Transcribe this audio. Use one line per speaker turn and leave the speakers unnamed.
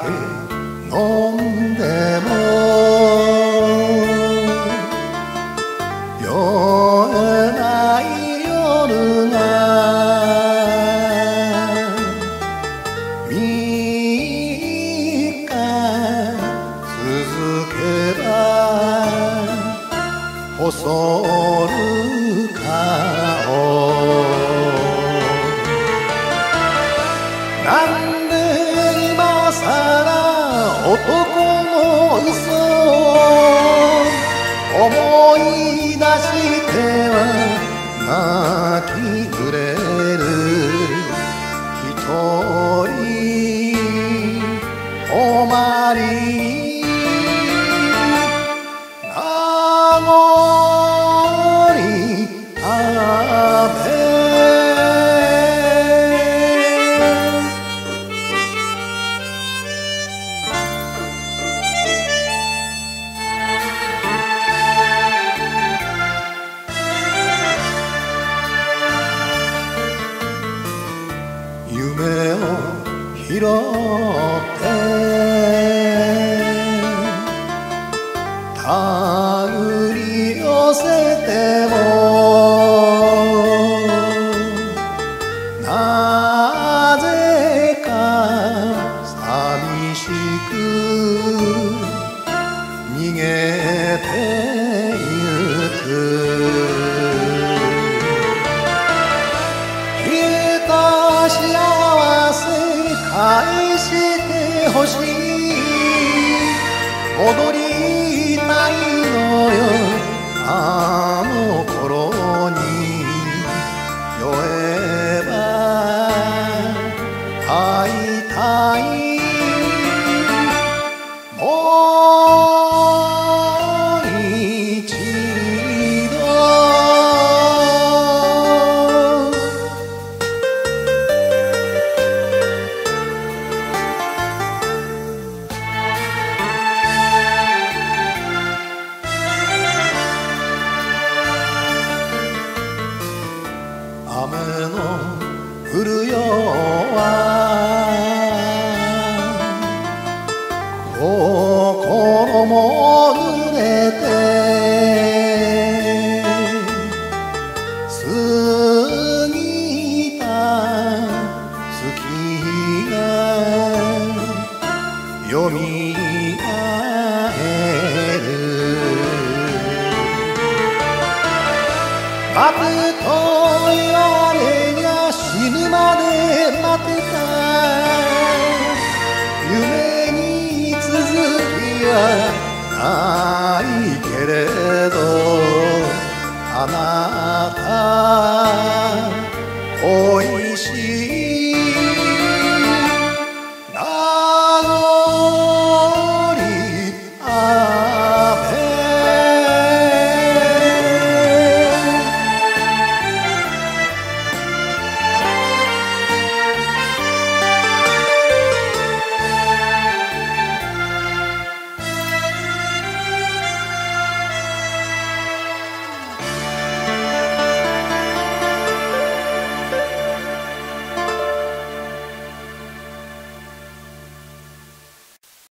け飲んでも酔えない夜が3日続けば細る顔なんで今さら男の嘘を思い出しては泣き暮れる一人泊り名残雨夢を拾って手繰り寄せてもなぜか寂しく逃げてゆく返してほしい戻りたいのよあの頃に酔えば会いたいもう一度雨の降るよは心も濡れて過ぎた月がよみがえる待てと言われりゃ死ぬまで待てた夢に続きはないけれどあなた恋しい